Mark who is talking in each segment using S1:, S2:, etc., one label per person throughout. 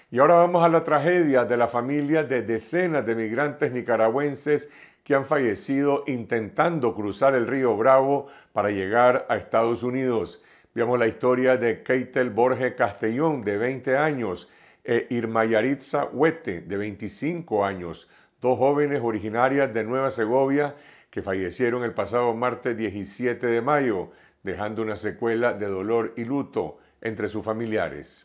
S1: Y ahora vamos a la tragedia de la familia de decenas de migrantes nicaragüenses que han fallecido intentando cruzar el río Bravo para llegar a Estados Unidos. Veamos la historia de Keitel Borge Castellón, de 20 años, e Irma Yaritza Huete, de 25 años, dos jóvenes originarias de Nueva Segovia que fallecieron el pasado martes 17 de mayo, dejando una secuela de dolor y luto entre sus familiares.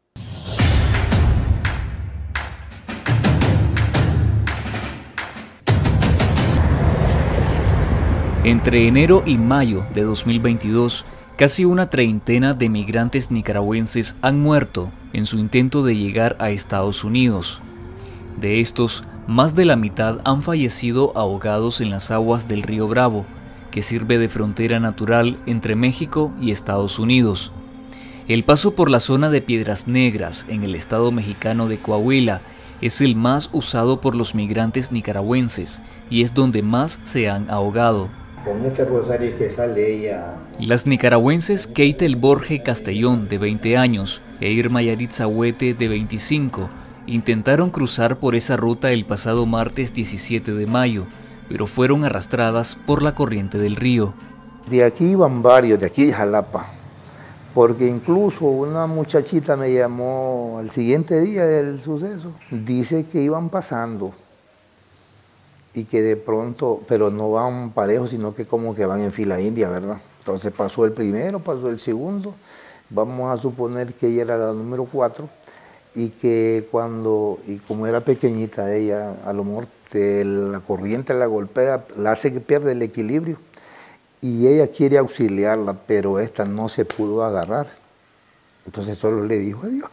S2: Entre enero y mayo de 2022, casi una treintena de migrantes nicaragüenses han muerto en su intento de llegar a Estados Unidos. De estos, más de la mitad han fallecido ahogados en las aguas del río Bravo, que sirve de frontera natural entre México y Estados Unidos. El paso por la zona de Piedras Negras, en el estado mexicano de Coahuila, es el más usado por los migrantes nicaragüenses y es donde más se han ahogado.
S3: Con este rosario que sale ella.
S2: Las nicaragüenses Keitel Borge Castellón, de 20 años, e Irma Yaritza Huete, de 25, intentaron cruzar por esa ruta el pasado martes 17 de mayo, pero fueron arrastradas por la corriente del río.
S3: De aquí iban varios, de aquí de Jalapa, porque incluso una muchachita me llamó al siguiente día del suceso, dice que iban pasando y que de pronto, pero no van parejos, sino que como que van en fila india, ¿verdad? Entonces pasó el primero, pasó el segundo, vamos a suponer que ella era la número 4, y que como era pequeñita ella, a lo mejor la corriente la golpea, la hace que pierda el equilibrio, y ella quiere auxiliarla, pero esta no se pudo agarrar, entonces solo le dijo adiós.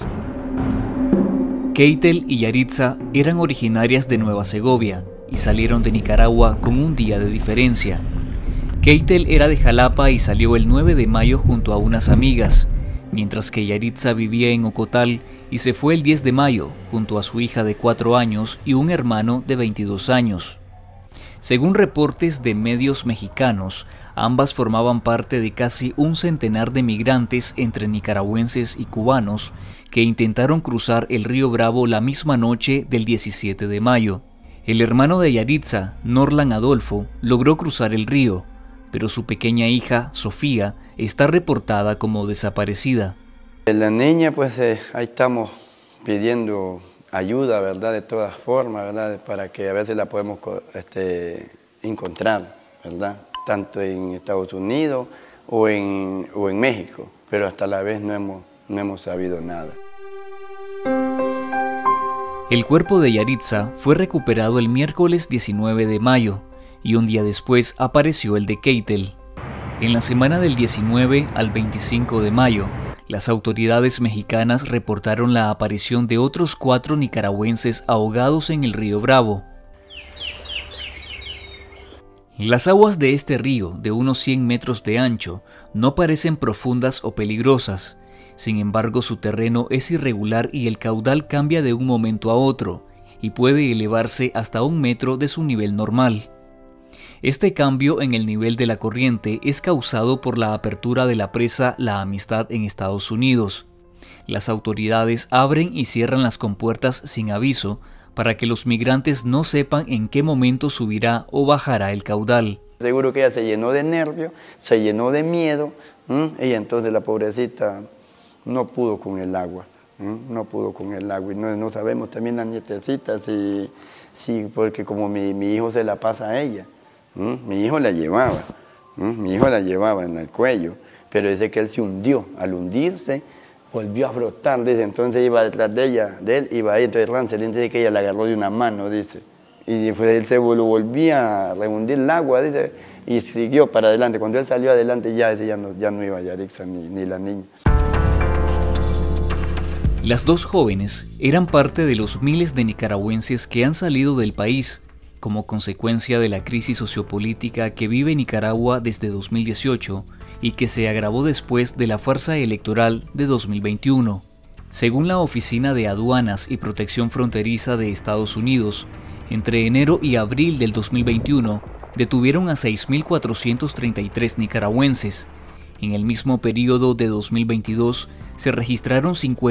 S2: Keitel y Yaritza eran originarias de Nueva Segovia y salieron de Nicaragua con un día de diferencia. Keitel era de Jalapa y salió el 9 de mayo junto a unas amigas, mientras que Yaritza vivía en Ocotal y se fue el 10 de mayo junto a su hija de 4 años y un hermano de 22 años. Según reportes de medios mexicanos, ambas formaban parte de casi un centenar de migrantes entre nicaragüenses y cubanos que intentaron cruzar el río Bravo la misma noche del 17 de mayo. El hermano de Yaritza, Norlan Adolfo, logró cruzar el río, pero su pequeña hija, Sofía, está reportada como desaparecida.
S4: La niña, pues ahí estamos pidiendo ayuda, ¿verdad? De todas formas, ¿verdad? Para que a veces la podemos encontrar, ¿verdad? Tanto en Estados Unidos o en México, pero hasta la vez no hemos sabido nada.
S2: El cuerpo de Yaritza fue recuperado el miércoles 19 de mayo y un día después apareció el de Keitel. En la semana del 19 al 25 de mayo, las autoridades mexicanas reportaron la aparición de otros 4 nicaragüenses ahogados en el río Bravo. Las aguas de este río, de unos 100 metros de ancho, no parecen profundas o peligrosas. Sin embargo, su terreno es irregular y el caudal cambia de un momento a otro, y puede elevarse hasta 1 metro de su nivel normal. Este cambio en el nivel de la corriente es causado por la apertura de la presa La Amistad en Estados Unidos. Las autoridades abren y cierran las compuertas sin aviso para que los migrantes no sepan en qué momento subirá o bajará el caudal.
S4: Seguro que ella se llenó de nervios, se llenó de miedo, y entonces la pobrecita no pudo con el agua, no pudo con el agua. Y no sabemos también la nietecita, si porque como mi hijo se la pasa a ella. Mi hijo la llevaba, en el cuello, pero dice que él se hundió. Al hundirse, volvió a brotar, dice, entonces iba detrás de él, iba ahí, entonces Rancelín dice que ella la agarró de una mano, dice, y después él se volvía a rehundir el agua, dice, y siguió para adelante. Cuando él salió adelante ya no iba Yaritza ni la niña.
S2: Las dos jóvenes eran parte de los miles de nicaragüenses que han salido del país como consecuencia de la crisis sociopolítica que vive Nicaragua desde 2018 y que se agravó después de la farsa electoral de 2021. Según la Oficina de Aduanas y Protección Fronteriza de Estados Unidos, entre enero y abril del 2021 detuvieron a 6.433 nicaragüenses En el mismo periodo de 2022 se registraron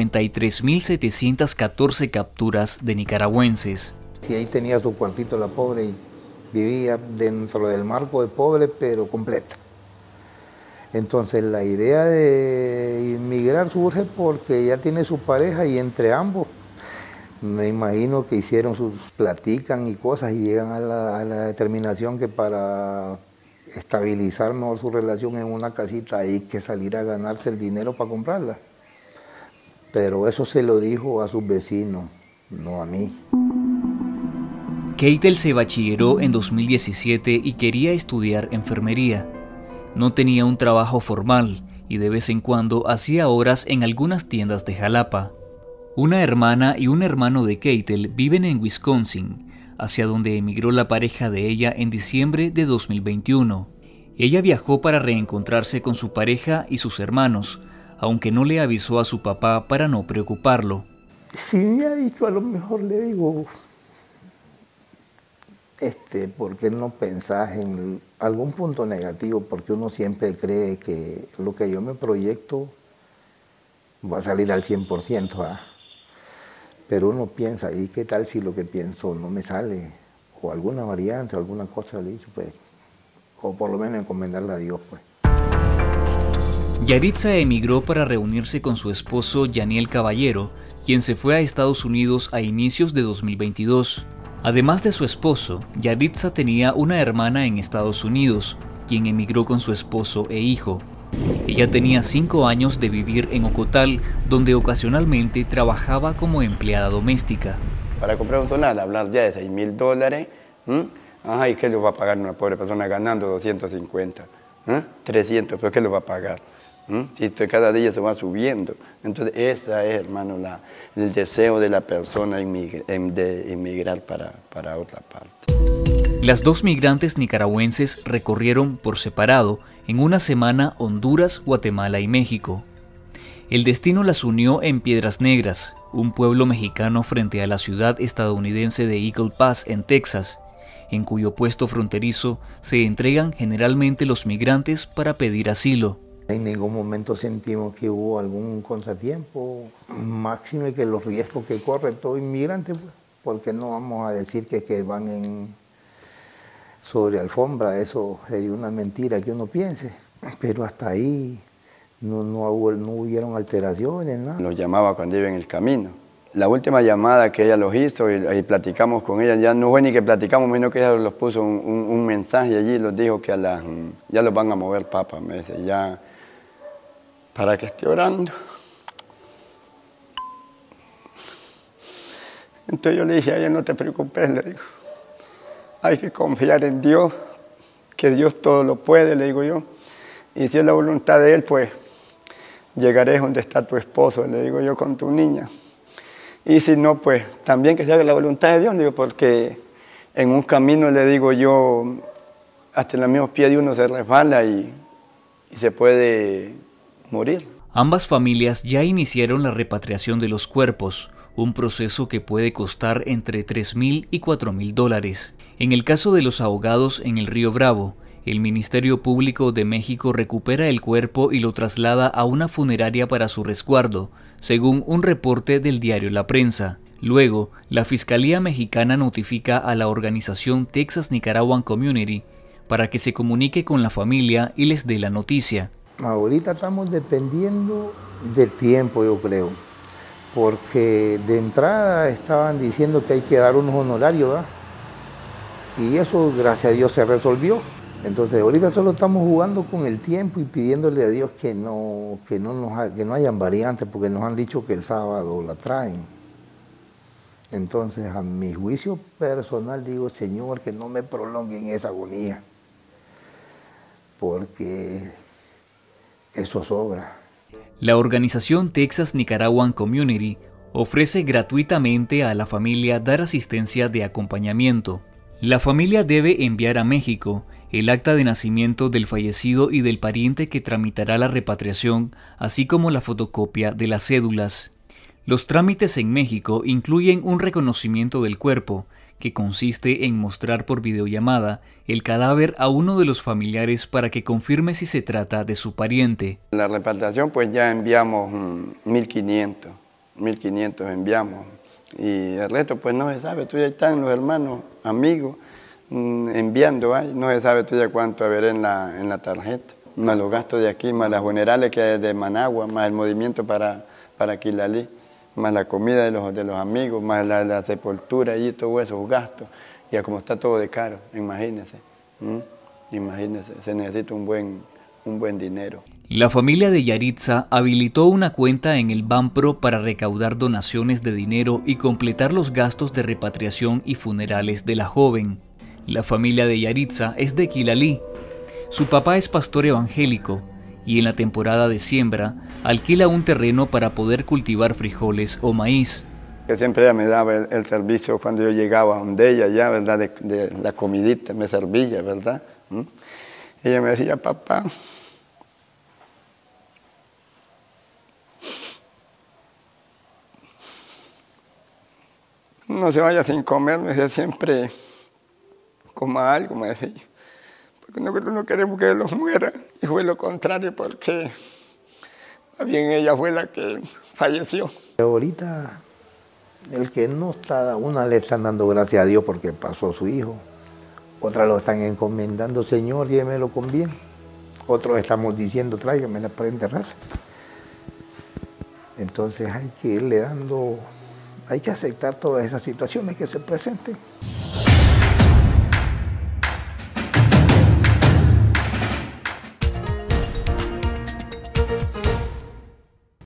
S2: 53.714 capturas de nicaragüenses.
S3: Sí, ahí tenía su cuartito la pobre y vivía dentro del marco de pobre, pero completa. Entonces la idea de inmigrar surge porque ya tiene su pareja y entre ambos me imagino que platican y cosas y llegan a la determinación que para estabilizar mejor su relación en una casita hay que salir a ganarse el dinero para comprarla. Pero eso se lo dijo a sus vecinos, no a mí.
S2: Keitel se bachilleró en 2017 y quería estudiar enfermería. No tenía un trabajo formal y de vez en cuando hacía horas en algunas tiendas de Jalapa. Una hermana y un hermano de Keitel viven en Wisconsin, hacia donde emigró la pareja de ella en diciembre de 2021. Ella viajó para reencontrarse con su pareja y sus hermanos, aunque no le avisó a su papá para no preocuparlo.
S3: Si me ha dicho, a lo mejor le digo, ¿por qué no pensás en algún punto negativo? Porque uno siempre cree que lo que yo me proyecto va a salir al 100%, ¿ah? Pero uno piensa, ¿y qué tal si lo que pienso no me sale? O alguna variante, o alguna cosa, le dicho, pues, o por lo menos encomendarla a Dios, pues.
S2: Yaritza emigró para reunirse con su esposo Yaniel Caballero, quien se fue a Estados Unidos a inicios de 2022. Además de su esposo, Yaritza tenía una hermana en Estados Unidos, quien emigró con su esposo e hijo. Ella tenía 5 años de vivir en Ocotal, donde ocasionalmente trabajaba como empleada doméstica.
S4: Para comprar un solar, hablar ya de $6,000, ajá, ¿y qué le va a pagar una pobre persona ganando 250? 300, ¿pero qué le va a pagar? Si cada día se va subiendo. Entonces, esa es, hermano, el deseo de la persona de emigrar para otra parte.
S2: Las dos migrantes nicaragüenses recorrieron por separado en una semana Honduras, Guatemala y México. El destino las unió en Piedras Negras, un pueblo mexicano frente a la ciudad estadounidense de Eagle Pass en Texas, en cuyo puesto fronterizo se entregan generalmente los migrantes para pedir asilo.
S3: En ningún momento sentimos que hubo algún contratiempo, máximo que los riesgos que corre todo inmigrante, pues, porque no vamos a decir que van sobre alfombra, eso sería una mentira que uno piense, pero hasta ahí no hubieron alteraciones, nada.
S4: Los llamaba cuando iba en el camino. La última llamada que ella los hizo y platicamos con ella, ya no fue ni que platicamos, sino que ella los puso un mensaje allí, los dijo que ya los van a mover, papá, me dice, ya para que esté orando. Entonces yo le dije a ella, no te preocupes, le digo, hay que confiar en Dios, que Dios todo lo puede, le digo yo, y si es la voluntad de Él, pues llegaré donde está tu esposo, le digo yo, con tu niña. Y si no, pues también que se haga la voluntad de Dios, le digo, porque en un camino, le digo yo, hasta en los mismos pies de uno se resbala y se puede morir.
S2: Ambas familias ya iniciaron la repatriación de los cuerpos, un proceso que puede costar entre $3,000 y $4,000. En el caso de los ahogados en el río Bravo, el Ministerio Público de México recupera el cuerpo y lo traslada a una funeraria para su resguardo, según un reporte del diario La Prensa. Luego, la Fiscalía Mexicana notifica a la organización Texas Nicaraguan Community para que se comunique con la familia y les dé la noticia.
S3: Ahorita estamos dependiendo del tiempo, yo creo, porque de entrada estaban diciendo que hay que dar unos honorarios, ¿verdad? Y eso, gracias a Dios, se resolvió. Entonces, ahorita solo estamos jugando con el tiempo y pidiéndole a Dios que no hayan variantes, porque nos han dicho que el sábado la traen. Entonces, a mi juicio personal, digo, Señor, que no me prolonguen esa agonía, porque eso sobra.
S2: La organización Texas Nicaraguan Community ofrece gratuitamente a la familia dar asistencia de acompañamiento. La familia debe enviar a México el acta de nacimiento del fallecido y del pariente que tramitará la repatriación, así como la fotocopia de las cédulas. Los trámites en México incluyen un reconocimiento del cuerpo, que consiste en mostrar por videollamada el cadáver a uno de los familiares para que confirme si se trata de su pariente.
S4: La repatriación pues ya enviamos 1.500 enviamos, y el resto pues no se sabe, todavía están los hermanos, amigos, enviando ahí, no se sabe todavía cuánto haber en la tarjeta, más los gastos de aquí, más las funerales que hay de Managua, más el movimiento para Quilalí, más la comida de los amigos, más la sepultura y todos esos gastos, ya como está todo de caro, imagínense, imagínense, se necesita un buen dinero.
S2: La familia de Yaritza habilitó una cuenta en el Banpro para recaudar donaciones de dinero y completar los gastos de repatriación y funerales de la joven. La familia de Yaritza es de Quilalí. Su papá es pastor evangélico y en la temporada de siembra alquila un terreno para poder cultivar frijoles o maíz.
S4: Que siempre ella me daba el servicio cuando yo llegaba donde ella, ya, ¿verdad? De la comidita, me servía, ¿verdad? Ella me decía, papá, no se vaya sin comer, me decía, siempre coma algo, me decía. Porque nosotros no queremos que los muera. Y fue lo contrario, porque más bien ella fue la que falleció.
S3: Ahorita, el que no está, una le están dando gracias a Dios porque pasó su hijo. Otra lo están encomendando, Señor, llévemelo con bien. Otros estamos diciendo, tráigamela para enterrar. Entonces hay que irle dando, hay que aceptar todas esas situaciones que se presenten.